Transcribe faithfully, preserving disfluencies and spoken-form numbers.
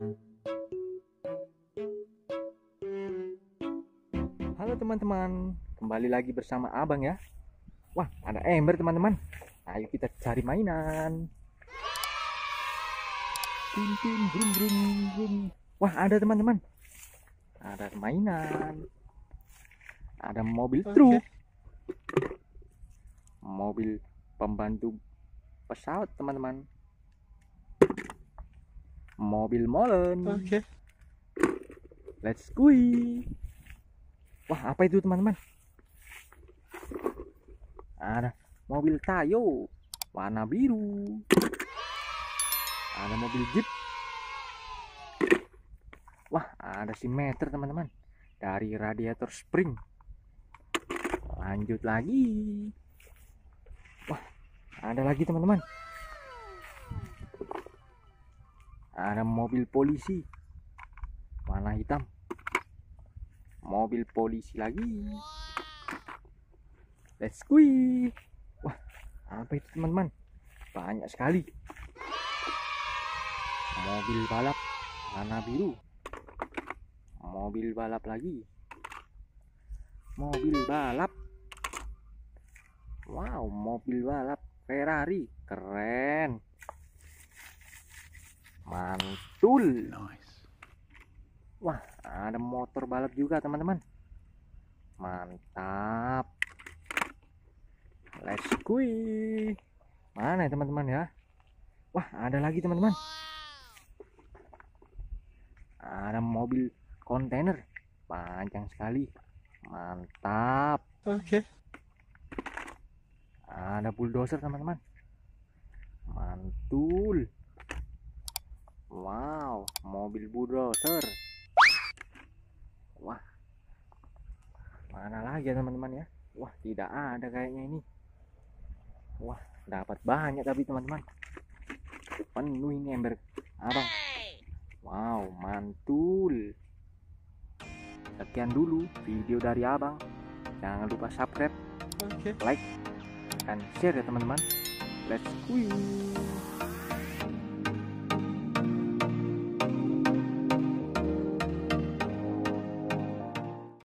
Halo teman-teman, kembali lagi bersama Abang ya. Wah, ada ember teman-teman. Ayo kita cari mainan. Tin tin brum brum brum. Wah, ada teman-teman. Ada mainan. Ada mobil truk. Mobil pembantu pesawat teman-teman. Mobil molen. Oke. Let's go. Wah, apa itu teman-teman? Ada mobil Tayo warna biru. Ada mobil Jeep. Wah, ada simeter teman-teman dari radiator spring. Lanjut lagi. Wah, ada lagi teman-teman. Ada mobil polisi warna hitam. Mobil polisi lagi. Let's go. Wah, apa itu teman-teman? Banyak sekali. Mobil balap warna biru. Mobil balap lagi. Mobil balap. Wow, mobil balap Ferrari. Keren. Mantul. Nice. Wah, ada motor balap juga teman-teman. Mantap. Let's go. Mana ya teman-teman ya? Wah, ada lagi teman-teman. Ada mobil kontainer panjang sekali. Mantap. Oke. Ada bulldozer teman-teman. Mantul. Wow, mobil bulldozer. Wah, mana lagi ya teman-teman ya? Wah, tidak ada kayaknya ini. Wah, dapat banyak tapi teman-teman. Penuh ini ember Abang. Wow, mantul. Sekian dulu video dari Abang. Jangan lupa subscribe, Oke. like, dan share ya teman-teman. Let's go.